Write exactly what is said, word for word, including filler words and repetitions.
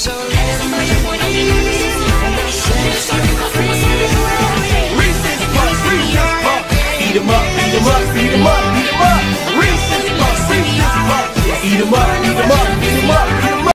Reese's Puffs, Reese's Puffs. Eat 'em up, eat 'em up, eat 'em up, eat 'em up. Reese's Puffs, Reese's Puffs. Eat 'em up, eat 'em up, eat 'em up.